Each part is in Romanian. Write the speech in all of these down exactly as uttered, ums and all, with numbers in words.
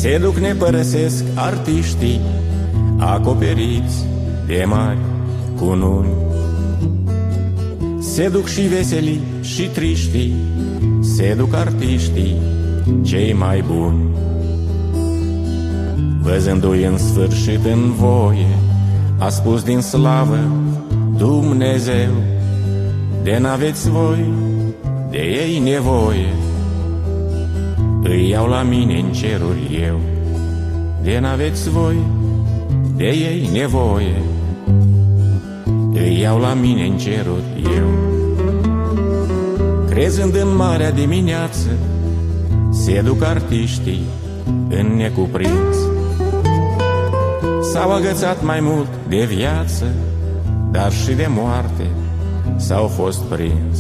Se duc, ne părăsesc artiștii, acoperiți de mari cununi. Se duc și veselii și triștii, se duc artiștii cei mai buni. Văzându-i în sfârșit în voie, a spus din slavă Dumnezeu: de n-aveți voi de ei nevoie, îi iau la mine în ceruri eu. De n-aveți voi de ei nevoie, îi iau la mine în ceruri eu. Crezând în marea dimineață, se duc artiștii în necuprins. S-au agățat mai mult de viață, dar și de moarte s-au fost prins.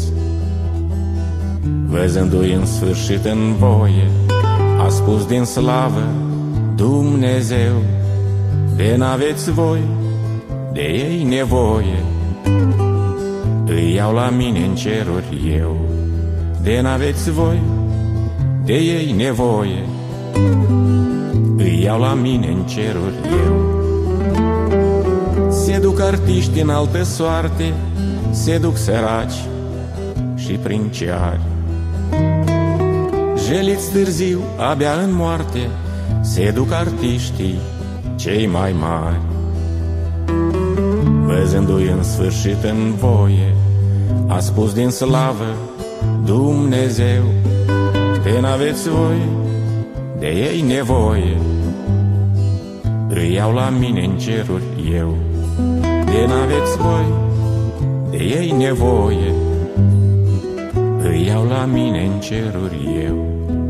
Văzându-i în sfârșit în voie, a spus din slavă Dumnezeu: de n-aveți voi de ei nevoie, îi iau la mine în ceruri eu. De n-aveți voi de ei nevoie, îi iau la mine în ceruri eu. Se duc artiști în altă soarte, se duc săraci și princiari. Jeliți târziu, abia în moarte, se duc artiștii cei mai mari. Văzându-i în sfârșit în voie, a spus din slavă Dumnezeu: de n-aveți voi de ei nevoie, îi iau la mine în ceruri eu. De n-aveți voi de ei nevoie, îi iau la mine în ceruri eu.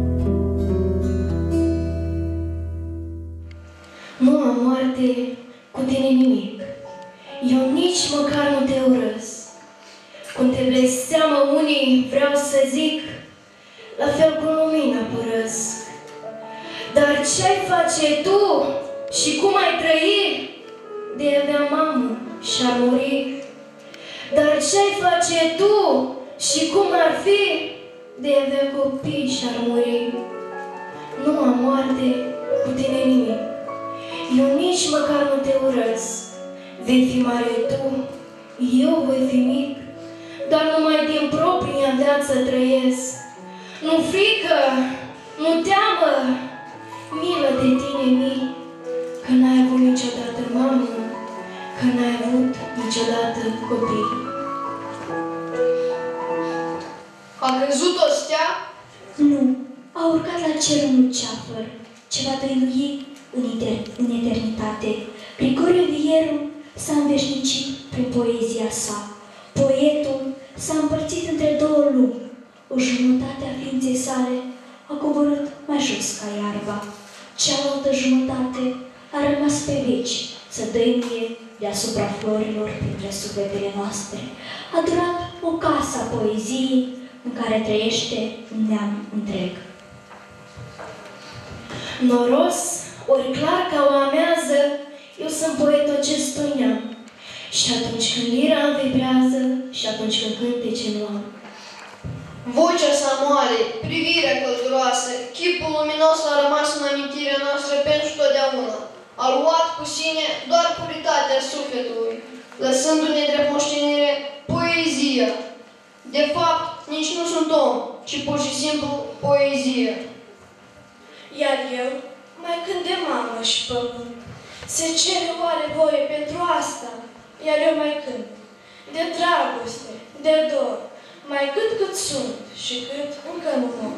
Nu am moarte cu tine nimic, eu nici măcar nu te urăsc. Cum te blesteamă unii, vreau să zic, la fel cu lumina părăsc. Dar ce-ai face tu și cum ai trăi? De avea mamă și-ar muri. Dar ce-ai face tu și cum ar fi? De avea copii și-ar muri. Nu am moarte cu tine nimic, eu nici măcar nu te urăsc. Vei fi mare tu, eu voi fi mic, dar numai din propria viață trăiesc. Nu frică, nu teamă, milă de tine mii, că n-ai avut niciodată mamă, că n-ai avut niciodată copii. A căzut o stea? Nu, a urcat la cerul unui ceafăr, ce va dăinui în, în eternitate. Grigore Vieru s-a înveșnicit prin poezia sa. Poetul s-a împărțit între două lumi. O jumătate a ființei sale a coborât mai jos ca iarba. Cealaltă jumătate a rămas pe veci să dăinuie deasupra florilor printre sufletele noastre. A durat o casă a poeziei în care trăiește un neam întreg. Noros, ori clar ca o amează, eu sunt poetul acestui neam. Și atunci când lira îmi vibrează, și atunci când cântece nu am. Vocea sa moale, privirea călduroasă, chipul luminos a rămas în amintirea noastră pentru totdeauna. A luat cu sine doar puritatea sufletului, lăsându-ne drept moștenire poezia. De fapt, nici nu sunt om, ci pur și simplu poezie. Iar eu mai cânt de mamă și pământ. Se cere oare voie pentru asta? Iar eu mai cânt de dragoste, de dor, mai cât cât sunt și cât încă nu mor.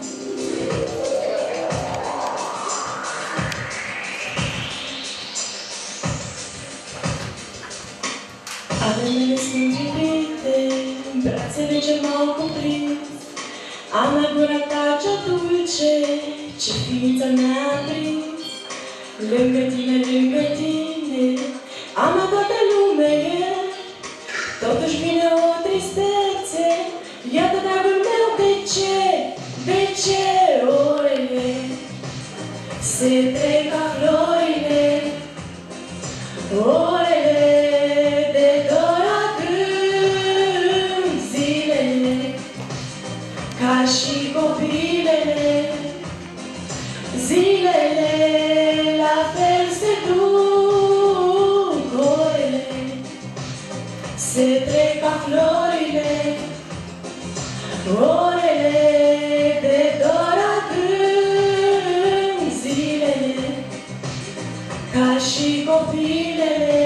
Ale mele sunt iubite, brațele ce m-au cuprins. Am la gura ta cea dulce, ce ființa mea a prins. Lângă tine, lângă tine, am toată lumea. Totuși vine o tristețe, iată dragul meu, de ce, de ce orele se trec ca florile, orele de dor adânc, zilele ca și copilele, zilele Orele de dor adânc, zilele ca și copilele,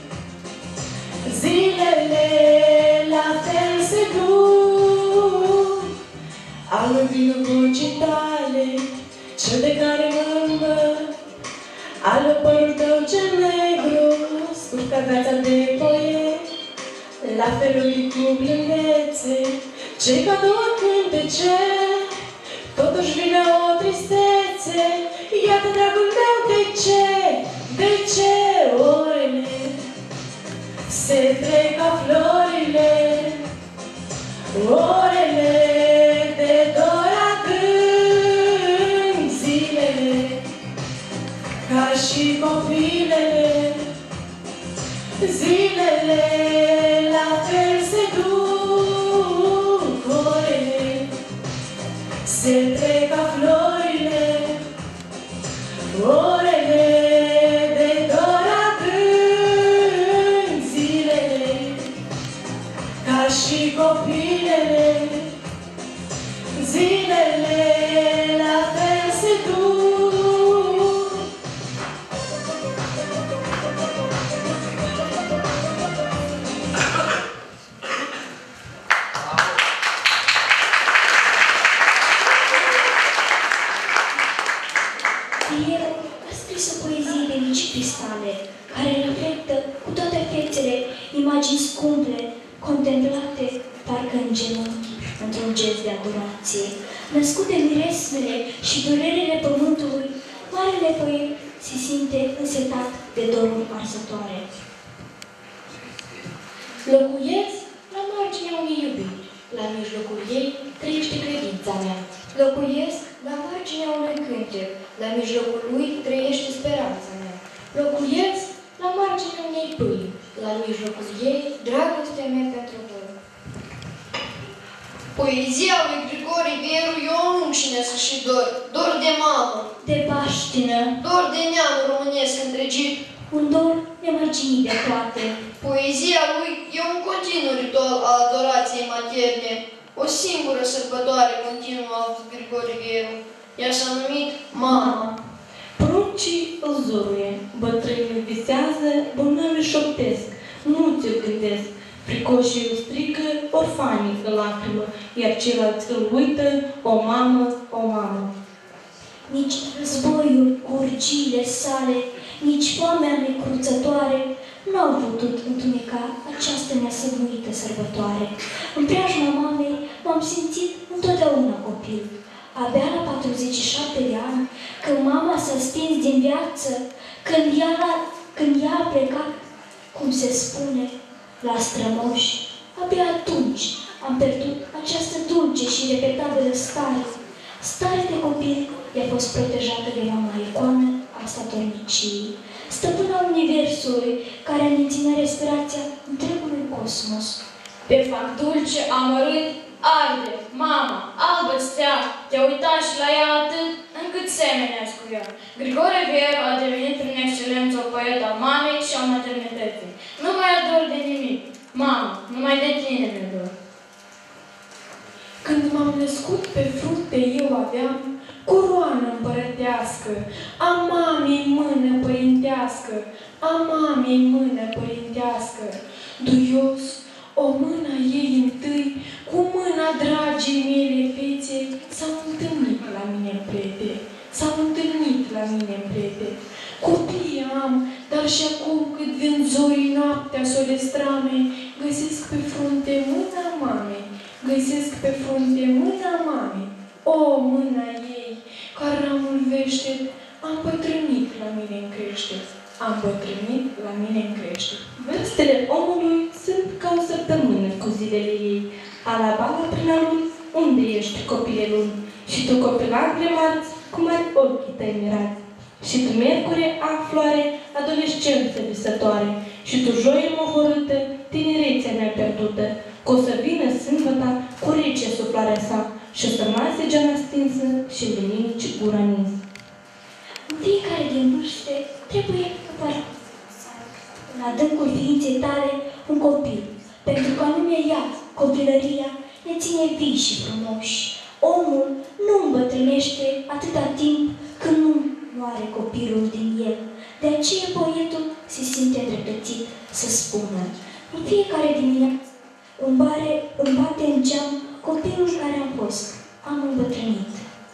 zilele la fel se duc. Alăvin vocii tale, cel de care mă îmbăt, ală părul tău cel negru, scurt ca viața de poet, la felul cu blândețe, cei ca două cântece, totuși vine o tristețe. Iată, dragul meu, de ce, de ce orele se trec ca florile, orele de dor adânc, zilele ca și copilele, zilele la fel se duc, orele se trec ca florile, orele de dor adânc, zilele ca și copilele, zilele la fel se duc. El a scris o poezie de mici cristale, care reflectă cu toate fețele imagini scumple, contemplate parcă în genunchi, într-un gest de adorație. Născut de miresmele și durerele pământului, marele poet se simte însetat de doruri arsătoare. Locuiesc la marginea unei iubiri. La mijlocul ei trăiește credința mea. Locuiesc la marginea unui cântec. La mijlocul lui trăiește speranța mea. Locuiesc la marginea unei pâini. La mijlocul ei dragostea mea pentru voi. Poezia lui Grigore Vieru e o înșinesă și dor, dor de mamă, De baștină, dor de neam românesc întregit. un dor nemărginit de toate. Poezia lui e un continuu ritual al adorației materne, o singură sărbătoare continuă a lui Grigore Vieru. Ea s-a numit Mama. Pruncii îl zuruie, bătrânii îl visează, bolnavii șoptesc, nu ți-l gândesc. Fricoșii îl strigă, orfanii îl lacrimă, iar ceilalți îl uită, o mamă, o mamă. Nici războiul cu urgiile sale, nici foamea necruțătoare n-au putut întuneca această neasăbuită sărbătoare. În preajma mamei m-am simțit întotdeauna copil. Abia la patruzeci și șapte de ani, când mama s-a stins din viață, când ea, când ea a plecat, cum se spune, la strămoși, abia atunci am pierdut această dulce și repetabilă stare. Stare de copil i-a fost protejată de mama icoană a statorniciei, stăpâna universului, care menține respirația întregului cosmos. Pe fac dulce, amărât, arde, mama, albă stea, te-a uitat și la ea atât, încât semeneați cu ea. Grigore Vieru a devenit prin excelență o poet al mamei și al maternității. Nu mai ador de nimic. Mama, numai de tine mi-e dor. Când m-am născut pe frunte eu aveam coroană împărătească, a mamei mână părintească, a mamei mână părintească. Duios, o mână ei întâi, cu mâna dragii mele fețe, s-au întâlnit la mine în plete, s-au întâlnit la mine în plete. Copii am, dar și acum cât vin zorii noaptea solestramei, găsesc pe frunte mâna mamei, găsesc pe frunte mâna mamei. O, mâna ei, ca ramul veștet, am bătrânit la mine în creștet, am bătrânit la mine în creștet. Vârstele omului sunt ca o săptămână cu zilele ei, alabala prin alun, unde ești, copile luni? Și tu, copilac de marți, cum ai ochii tăi mirați. Și tu, miercure, a floare, adolescență visătoare. Și tu, joie mohorâtă, tinerețea mea pierdută, că o să vină sâmbăta cu rece suflarea sa și o să mase geana stinsă și linici gura ninsă. În fiecare din vârste trebuie apărat în adâncul ființei tale un copil, pentru că anume ea, copilăria, ne ține vii și frumoși. Omul nu îmbătrânește atâta timp când nu moare copilul din el. De aceea poetul se simte îndreptățit să spună: în fiecare dimineață îmi, bare, îmi bate în geam copilul care am fost. Am îmbătrânit.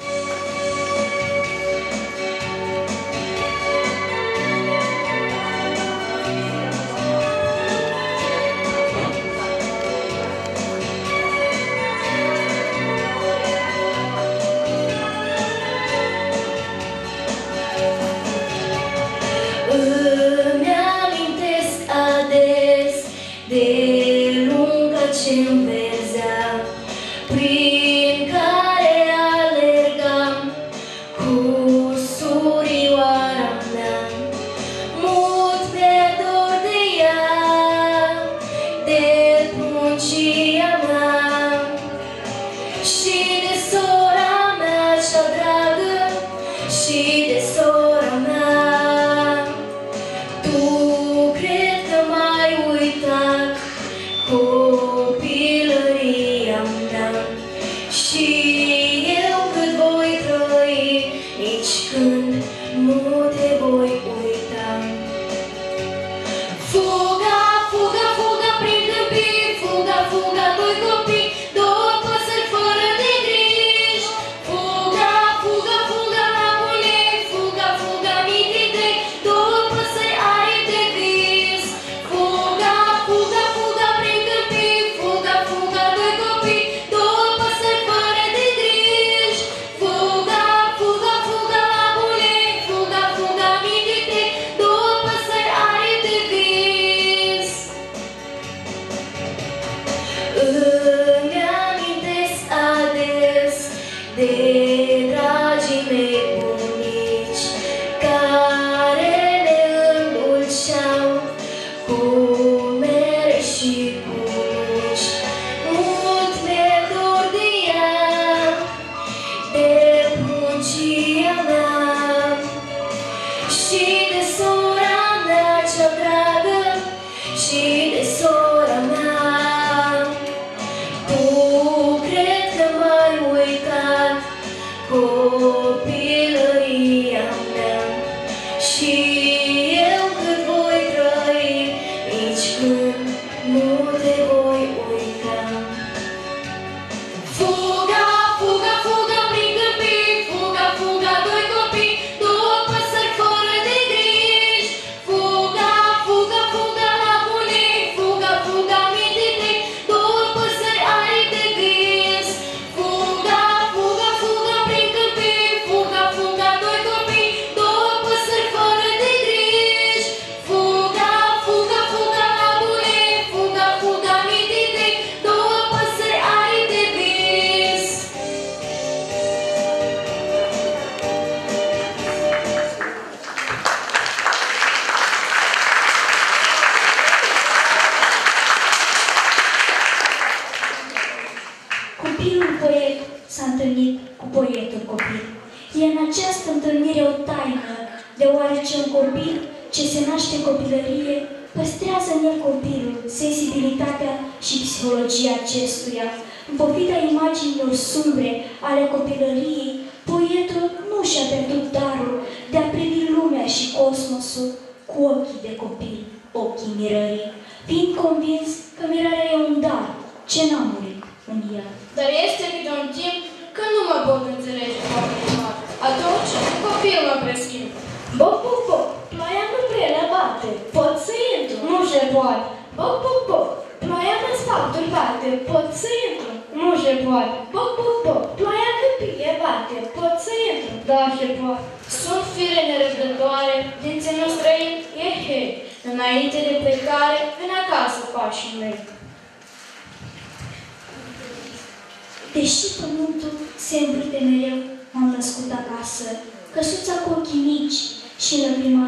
Deși pământul se învârte mereu, m-am născut acasă, căsuța cu ochii mici și înlăcrimați,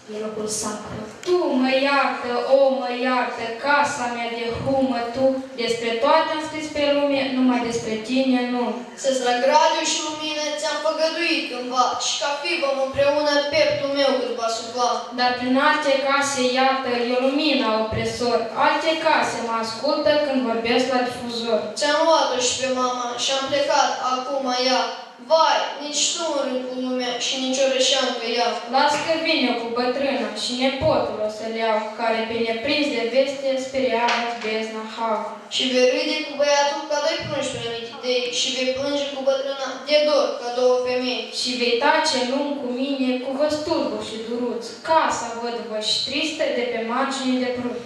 e locul sacru. Tu mă iartă, o, mă iartă, casa mea de humă, tu, despre toate am scris pe lume, numai despre tine nu. Să-ți trag radiu și lumină ți-am făgăduit cândva, și ca fi vom împreună pieptul meu cât va sufla. Dar prin alte case, iată, e lumina opresor, alte case mă ascultă când vorbesc la difuzor. Ți-am luat-o și pe mama și am plecat acum ea. Vai, nici tu în rând cu lumea și nici o rășeancă ea. Las că vine cu bătrâna și nepotul o să-l iau, care pe neprins de veste speriază bezna hau. Și vei râde cu băiatul ca doi prunși prea idei și vei plânge cu bătrâna de dor ca două femei. Și vei tace lung cu mine cu văstulbul și duruț, casa vădvă și tristă de pe margine de prut.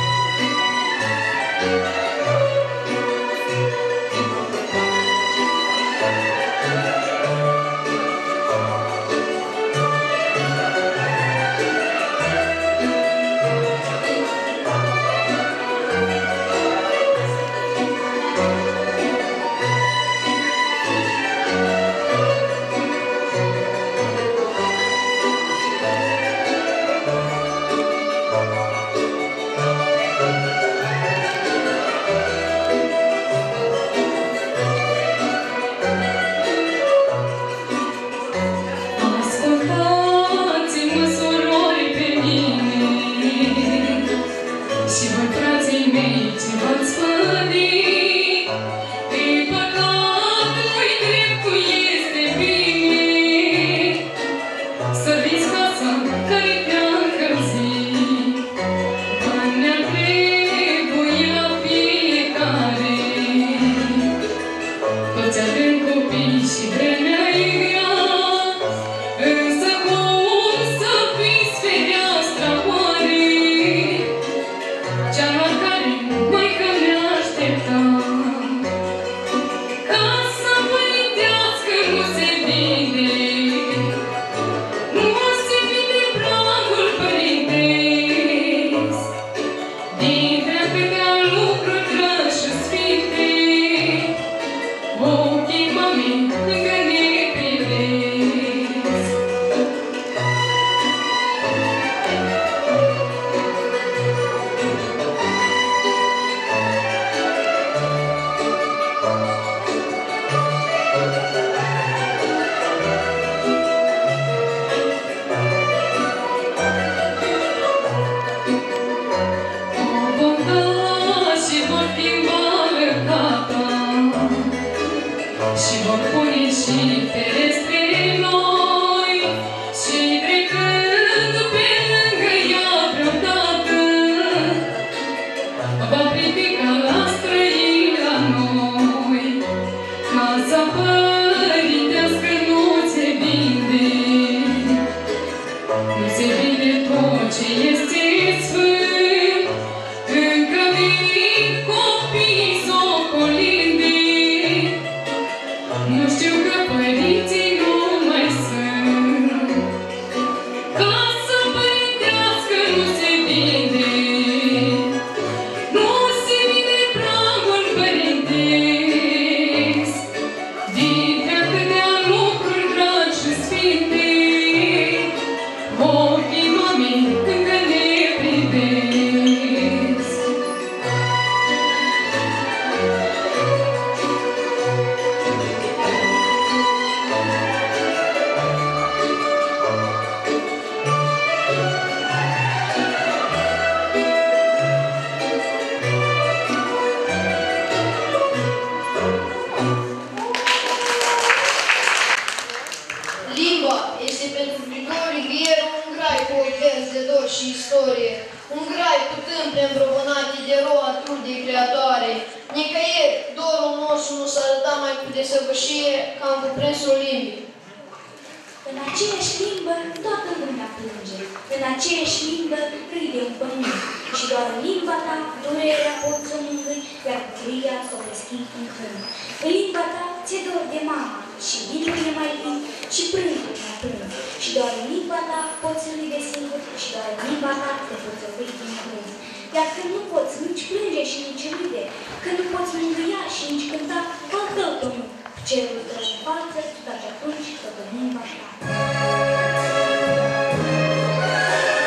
Iar când nu poți nici plânge și nici râde, când nu poți mângâia și nici cânta, altă-l Domnul, cerul dă în față, dar atunci să domnim așa.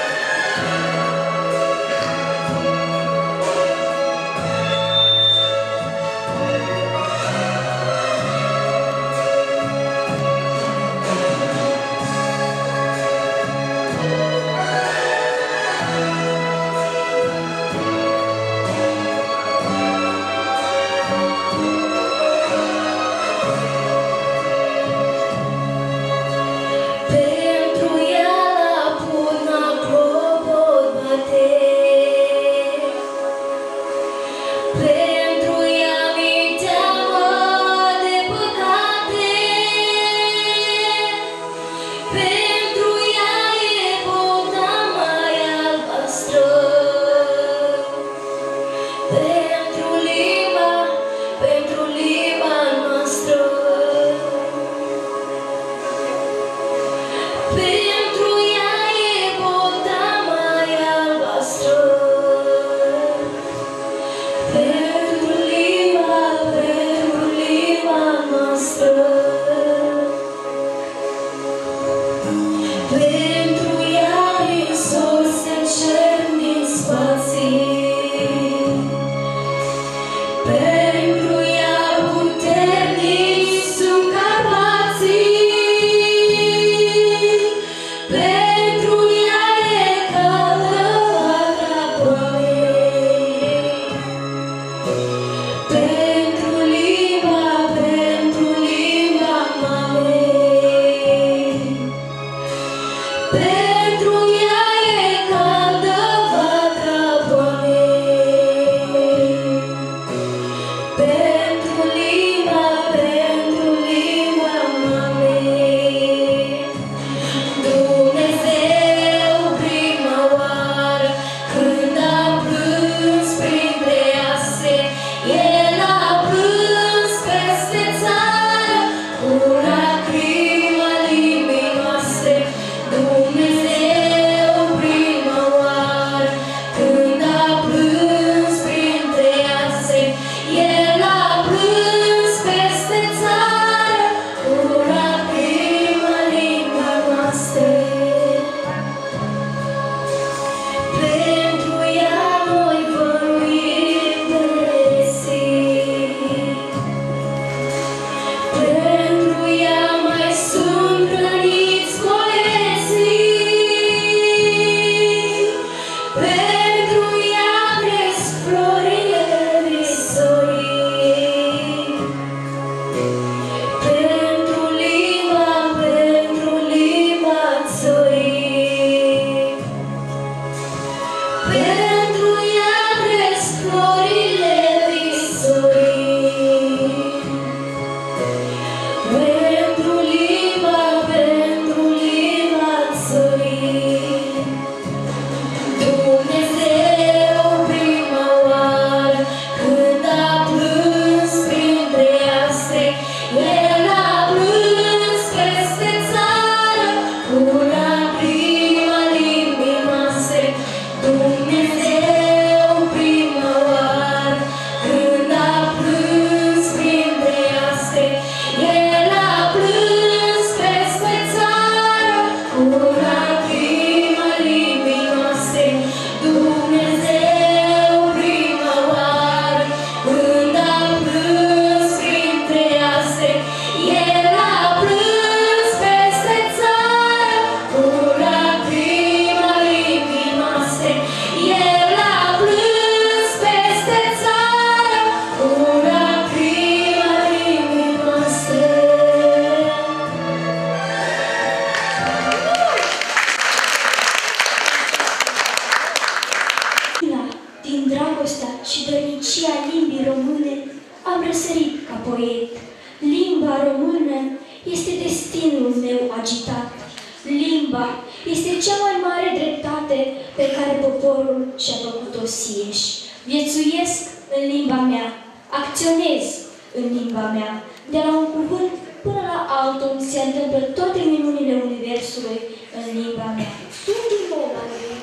română este destinul meu agitat. Limba este cea mai mare dreptate pe care poporul și-a făcut-o sieși. Viețuiesc în limba mea, acționez în limba mea. De la un cuvânt până la altul se întâmplă toate minunile universului în limba mea. Sunt din nou la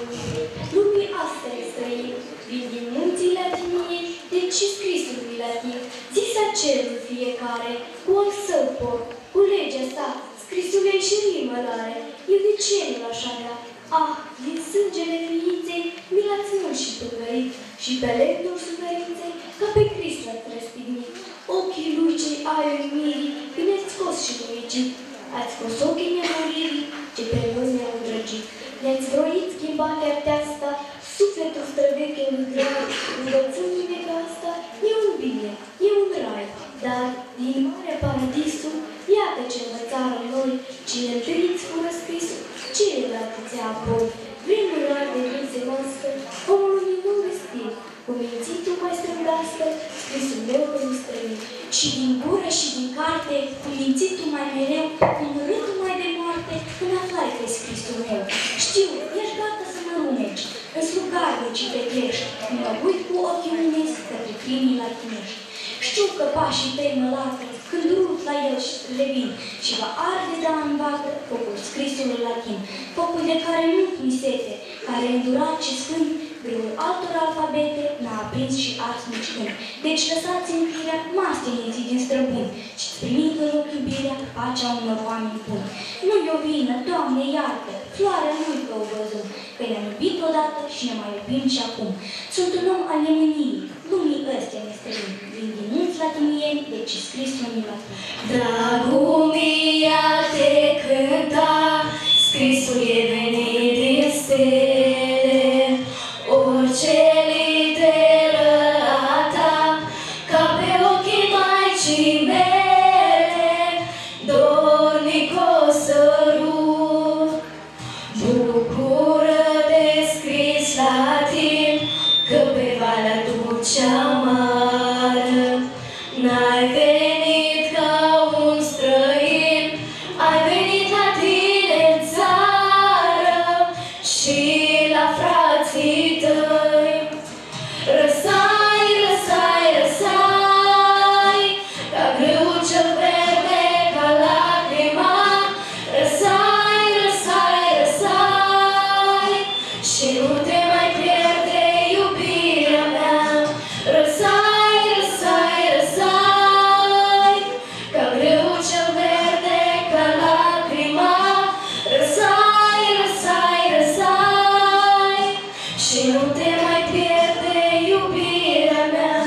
lumii astea străini, vin din munții latiniei, deci și scrisul lui latin. Zisa cerul fiecare, cu al său port, cu legea sa, scrisul ei și rimă l-are. Eu de ce nu l-aș avea? Ah, din sângele ființei mi l-ați mult și păgărit, și pe lemnul suferinței, ca pe Crist l-ați răstignit. Ochii lui cei ai uimirii, bine-ați scos și lumicit. Ați scos ochii nemuririi, ce pe noi ne-au îndrăgit. Ne-ați vroit schimba cartea asta, sufletul străveche în grad, învățându-ne că asta e un bine, e un rai. Dar, din mare paradisul, iată ce învățară noi, cine întâiți fură scrisul, celelalte ți apoi. Vremurile de vin se nască, omul din nou vestit, cu mințitul mai strângască, scrisul meu în străin. Și din gură și din carte, cu mințitul mai mereu, cu rândul mai de moarte, când aflai că e scrisul meu. Știu, ești gata să mă rumeci, în slugară ci te crești, mă uit cu ochii unezi către crimii latinești. Știu că pașii tăi mă lată, când rut la el și revin, și va arde da în vacă focul scrisului latin, focul de care nu mi sete, care îndurat și sfânt, grâul altor alfabete n-a aprins și ars nici când. Deci lăsați-mi firea masteniții din străbuni și-ți primi în loc iubirea pacea unor oameni buni. Nu-i o vină, Doamne, iartă, floarea nu-i că o văzut, că ne-am iubit odată și ne mai iubim și acum. Sunt un om al nemâniei, lumii ăstea ne străini, vin din munți latinieni, deci scris lumii latini. Dragul mia te cânta, scrisul e venit din stele, orice literă a ta, ca pe ochii Maicii mele, dornic o sărut. Bucură-te, scris latin, că pe Valea Dulcea Amară n-ai venit ca un străin, ai venit la tine în țară și la frații tăi. Răsai, răsai, răsai, ca grâul cel verde, ca lacrima. Răsai, răsai, răsai, și nu te mai pierde iubirea mea. Răsai, răsai, răsai, ca grâul cel verde, ca lacrima. Răsai, răsai, răsai, și nu te mai pierde iubirea mea.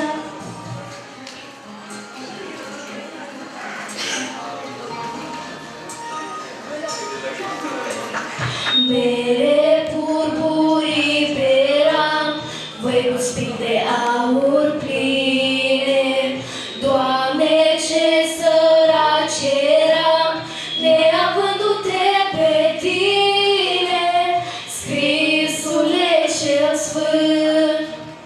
Mere purpurii pe ram, voi guspi de aur pline. Doamne, ce săraci eram, neavându-te pe tine, scrisule cel sfânt.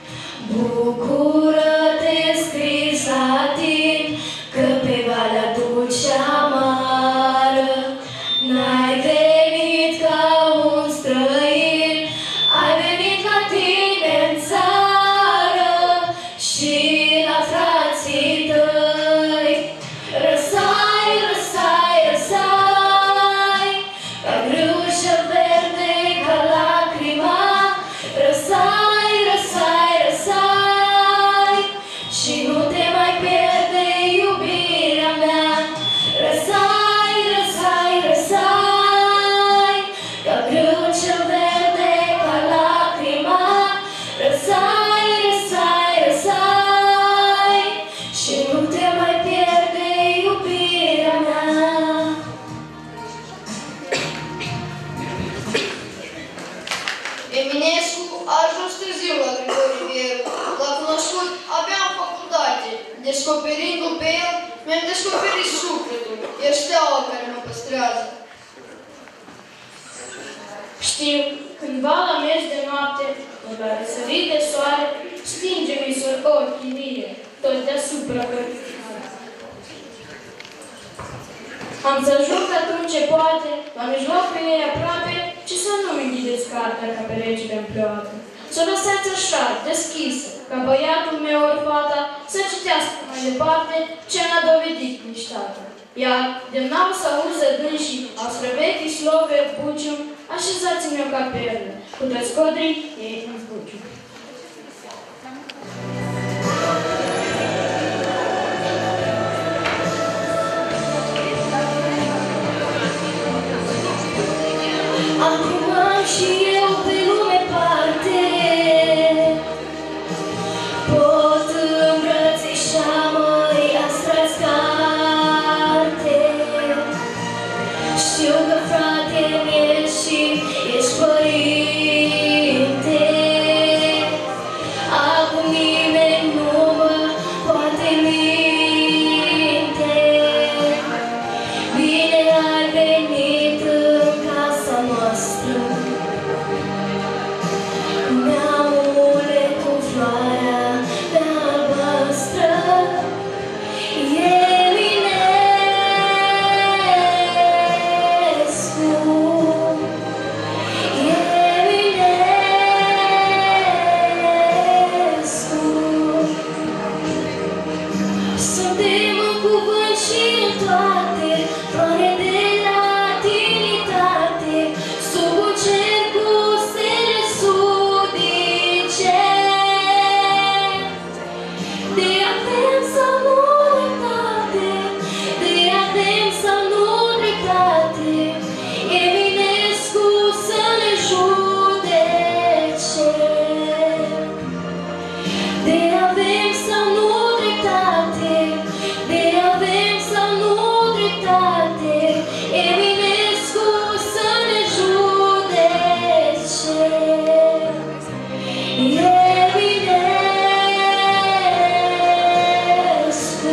Bucură-te, scris latin, că pe Valea Dulcea Amară n-ai venit ca un străin, ai venit la tine în țară și la frații tăi. Răsai, răsai, răsai, ca grâul cel verde, ca lacrima. Răsai, răsai, răsai, și nu te mai pierde iubirea mea. Răsai, răsai, răsai, ca grâul cel verde, ca lacrima. Răsai, răsai, răsai, și nu te mai pierde iubirea mea. Eminescu a ajuns târziu la Grigore Vieru. L-a cunoscut abia în facultate. Descoperindu-l pe el, mi-am descoperit sufletul. E steaua care mă păstrează. Știu, cândva la miez de noapte, la răsărit de soare, stinge visuri ochii mie, tot deasupra cărțioare. Am să joc atunci ce poate, la mijloc pe ei aproape, și să nu-mi închideți cartea ca pe regele în pleoapă. Să o lăsați așa, deschisă, ca băiatul meu ori fata să citească mai departe ce n-a dovedit nici tata. Iar de n-au să auză dânsii, au străvechi slove, buciu, așezați-mi o capelă, cu toți codrii ei în buciu. Acum am și eu pe lume parte, pot îmbrățișa măi astrați carte. Știu că frate mi-ești și ești părinte, acum nimeni nu mă poate minte. Bine ai venit în casa noastră, neamule cu floarea pe albastră. Eminescu, Eminescu, suntem în cuvânt și în toate, floare de latinitate, sub un cer cu stele sudice. De avem sau nu dreptate, de avem sau nu dreptate, Eminescu să ne judece. De avem sau nu dreptate, de avem sau nu dreptate, Eminescu să ne judece. Eminescu.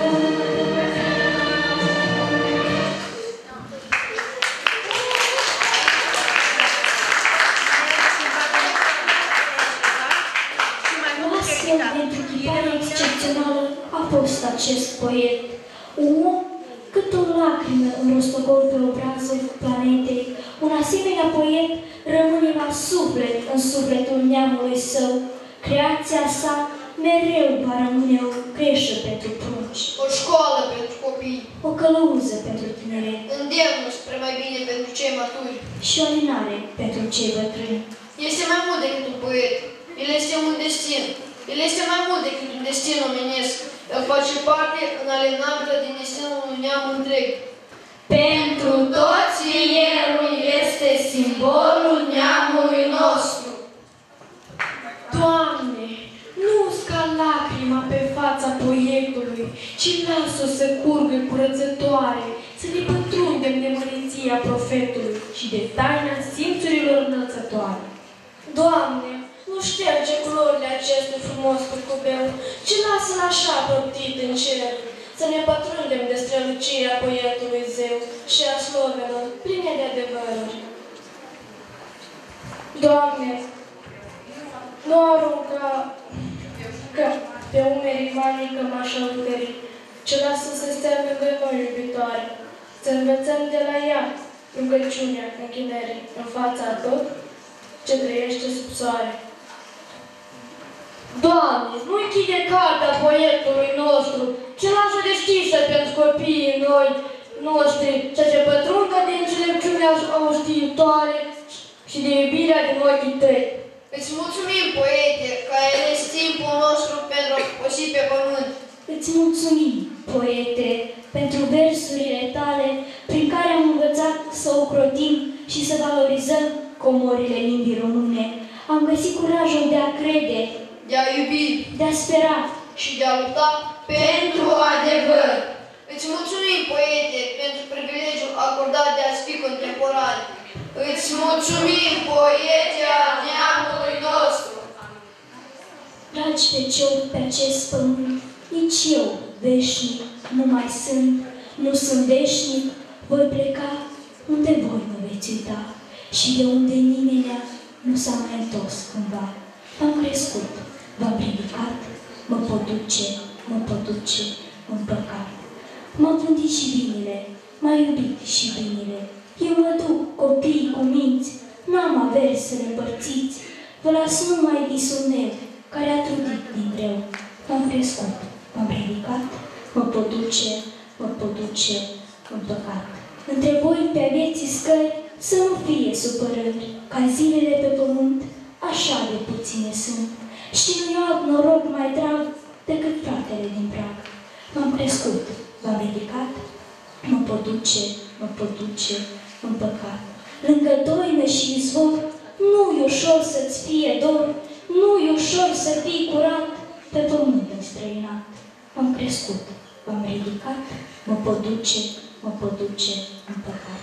Astfel, pentru chiparea excepțională a fost acest poet. Un om cât o lacrimă în rostogol pe obrazul planetei, un asemenea poet rămâne la suflet în sufletul neamului său. Creația sa mereu va rămâne o creșă pentru prunci, O școală pentru copii, o călăuză pentru tineret îndemnul spre mai bine pentru cei maturi. și o linare pentru cei bătrâni. Este mai mult decât un poet, el este un destin. El este mai mult decât un destin omenesc. El face parte inalienabilă din destinul unui neam întreg. Pentru toți filierul este simbolul neamului nostru. Doamne, nu usca lacrima pe fața proiectului, ci lasă-o să curgă curățătoare, să ne pătrundem de măreția profetului și de taina simțurilor înălțătoare. Doamne, nu șterge culorile acestui frumos curcubeu, ci lasă-l așa proptit în cer, să ne pătrundem de strălucirea poetului zeu și a slovelor pline de adevăruri. Doamne, nu arunca că pe umerii manii cămașa uterii, ci lasă să stea lângă noi iubitoare, să învățăm de la ea rugăciunea închinării în fața tot ce trăiește sub soare. Doamne, nu închide cartea poetului nostru, ci lasă deschisă pentru copiii noi noștri, să se pătrundă de înțelepciunea știitoare și de iubirea din ochii tăi. Îți mulțumim, poete, că ai ales timpul nostru pentru a posi pe pământ. Îți mulțumim, poete, pentru versurile tale prin care am învățat să ocrotim și să valorizăm comorile limbii române. Am găsit curajul de a crede, De a iubi de a spera și de a lupta Pentru adevăr. Îți mulțumim, poete, pentru privilegiul acordat de a-ți fi contemporan. Îți mulțumim, poete al neamului nostru. Dragi feciori pe acest pământ, nici eu, veșnic, nu mai sunt, nu sunt veșnic, voi pleca unde voi mă veți uita și de unde nimenea nu s-a mai întors cândva. M-am crescut, v-am ridicat, mă pot duce, mă pot duce în păcat. M-am gândit și binele, mai iubit și binele. Eu mă duc, copii cu minți, n-am averi să ne împărțiți. Vă las numai visul meu, care a trudit din greu. M-am crescut, m-am ridicat, mă pot duce, mă pot duce în păcat. Între voi pe vieții scări să nu fie supărări, ca zilele pe pământ așa de puține sunt. Și nu-i alt noroc mai drag decât fratele din prag. M-am crescut, m-am ridicat, mă pot duce, mă pot duce în păcat. Lângă doină și izvor, nu-i ușor să-ți fie dor, nu-i ușor să fii curat pe pământ înstrăinat. M-am crescut, m-am ridicat, mă pot duce, mă pot duce în păcat.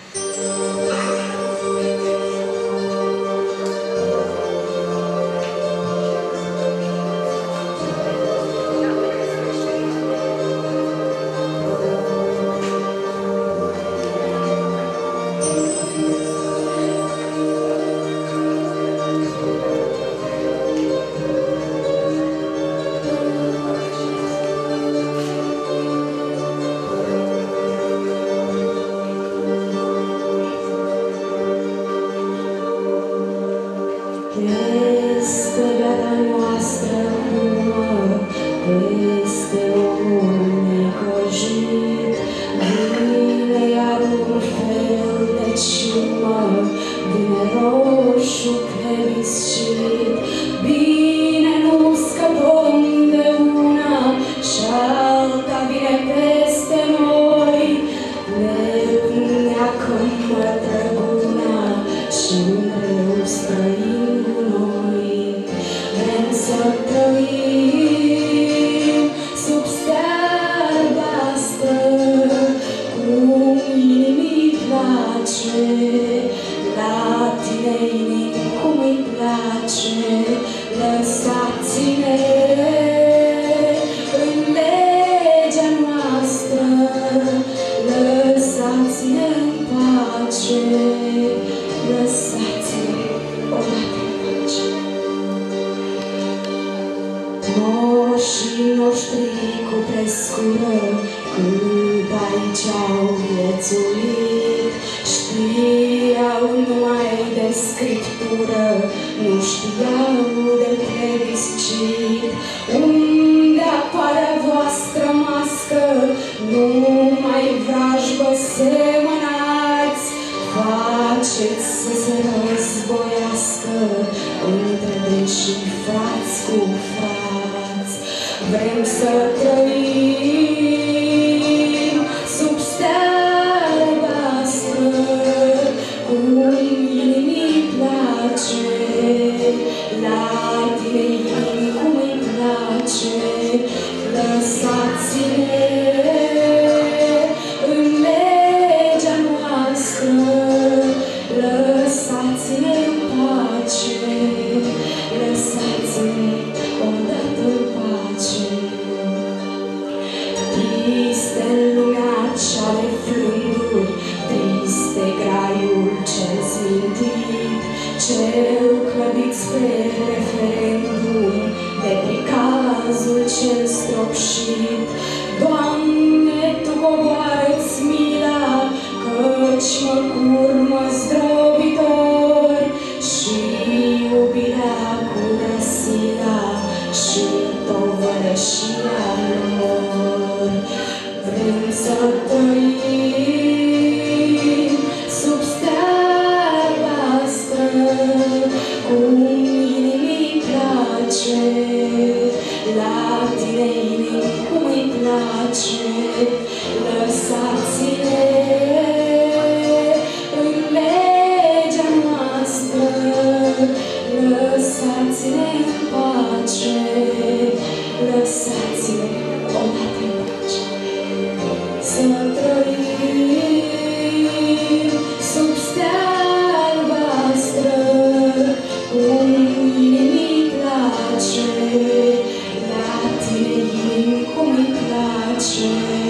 Come piace